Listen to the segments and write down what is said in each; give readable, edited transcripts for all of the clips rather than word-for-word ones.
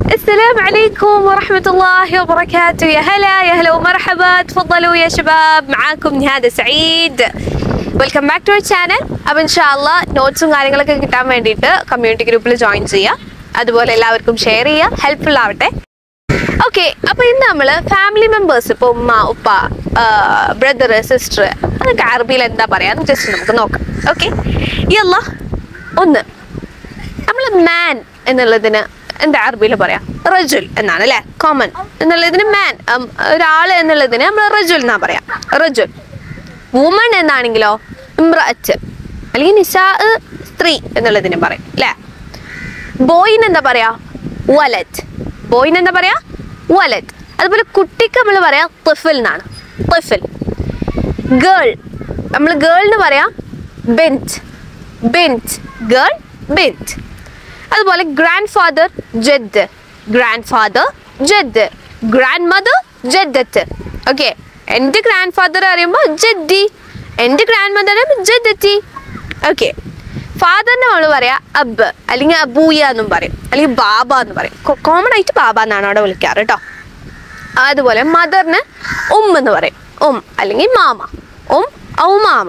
السلام عليكم ورحمة الله وبركاته. يا هلا ومرحبا، تفضلوا يا شباب، معاكم نهاد سعيد. Welcome back to our channel. അപ്പോൾ ഇൻഷാല്ലാ നോട്ട്സും കാര്യങ്ങളൊക്കെ കിട്ടാൻ വേണ്ടിയിട്ട് കമ്മ്യൂണിറ്റി ഗ്രൂപ്പിൽ ജോയിൻ ചെയ്യുക, അതുപോലെ എല്ലാവർക്കും ഷെയർ ചെയ്യുക, ഹെൽപ്ഫുൾ ആവട്ടെ. ഓക്കെ, അപ്പോൾ ഇന്ന് നമ്മൾ ഫാമിലി മെമ്പേഴ്സ്, ഇപ്പോൾ ഉമ്മ, ഉപ്പ, ബ്രദർ, സിസ്റ്റർ, അതൊക്കെ അറബിയിൽ എന്താ പറയുക ജസ്റ്റ് നമുക്ക് നോക്കാം. ഓക്കെ, യല്ലാ. ഒന്ന്, നമ്മൾ മാൻ എന്നുള്ളതിന് എന്താ അറബിയിൽ പറയാം? റജുൽ എന്നാണ് അല്ലേ? കോമൺ എന്നുള്ളതിന് മാൻ, ഒരാൾ എന്നുള്ളതിന് നമ്മൾ റജുൽ എന്നാ പറയാം. റജുൽ. വുമൺ എന്നാണെങ്കിലോ ഇമ്രഅത്ത്, അല്ലെങ്കിൽ നിസാ, സ്ത്രീ എന്നുള്ളതിന് പറയും അല്ലേ? ബോയിന് എന്താ പറയാ? വലത്. ബോയിന് എന്താ പറയാ? വലത്. അതുപോലെ കുട്ടിക്ക് നമ്മൾ പറയാം ത്വഫിൽ എന്നാണ്, ത്വഫിൽ. ഗേൾ, നമ്മൾ ഗേളിന് പറയാം ബിൻത്, ബിൻത്. ഗേൾ ബിൻത്. അതുപോലെ ഗ്രാൻഡ് ഫാദർ ജദ്ദ്, ഗ്രാൻഡ് ഫാദർ ജദ്ദ്. ഗ്രാൻഡ് മദർ ജദ്ദത്ത്. ഓക്കെ, എൻ്റെ ഗ്രാൻഡ് ഫാദർ അറിയുമ്പോൾ ജദ്ദി, എൻ്റെ ഗ്രാൻഡ് മദർ അറിയുമ്പോൾ ജദ്ദത്തി. ഓക്കെ, ഫാദറിന് നമ്മൾ പറയാം അബ്, അല്ലെങ്കിൽ അബൂയ എന്നും പറയും, അല്ലെങ്കിൽ ബാബ എന്ന് പറയും. കോമൺ ആയിട്ട് ബാബ എന്നാണ് അവിടെ വിളിക്കാറ് കേട്ടോ. അതുപോലെ മദറിന് എന്ന് പറയും, അല്ലെങ്കിൽ മാമ, ഔ മാമ.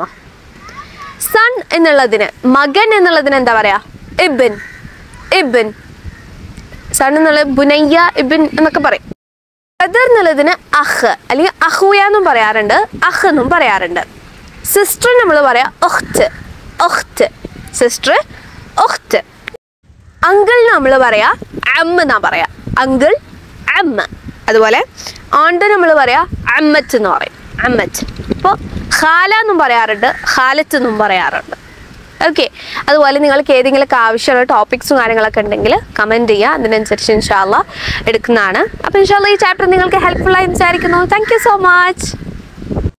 സൺ എന്നുള്ളതിന്, മകൻ എന്നുള്ളതിന് എന്താ പറയാ? ഇബിൻ, ഇബിൻ. സൺ എന്നുള്ളത് ബുനയ്യ, ഇബിൻ എന്നൊക്കെ പറയും. ബ്രദർ എന്നുള്ളതിന് അഹ്, അല്ലെങ്കിൽ അഹുയ എന്നും പറയാറുണ്ട്, അഹ് എന്നും പറയാറുണ്ട്. സിസ്റ്റർ നമ്മൾ പറയാം ഒഖ്ത്, ഒഖ്ത്. സിസ്റ്റർ ഒഖ്ത്. അങ്കിൾ നമ്മൾ പറയാ അമ്മ എന്നാ പറയാ, അങ്കിൾ, അമ്മ. അതുപോലെ ആണ്ട് നമ്മൾ പറയാ അമ്മത്ത് എന്ന് പറയും, അമ്മത്ത്. ഇപ്പോൾ ഖാല എന്നും പറയാറുണ്ട്, ഖാലത്ത് എന്നും പറയാറുണ്ട്. ഓക്കെ, അതുപോലെ നിങ്ങൾക്ക് ഏതെങ്കിലുമൊക്കെ ആവശ്യമുള്ള ടോപ്പിക്സും കാര്യങ്ങളൊക്കെ ഉണ്ടെങ്കിൽ കമൻറ്റ് ചെയ്യുക, അതിനനുസരിച്ച് ഇൻഷാല്ലാ എടുക്കുന്നതാണ്. അപ്പോൾ ഇൻഷാല്ലാ ഈ ചാപ്റ്റർ നിങ്ങൾക്ക് ഹെൽപ്ഫുൾ ആയി വിചാരിക്കുന്നു. Thank you so much.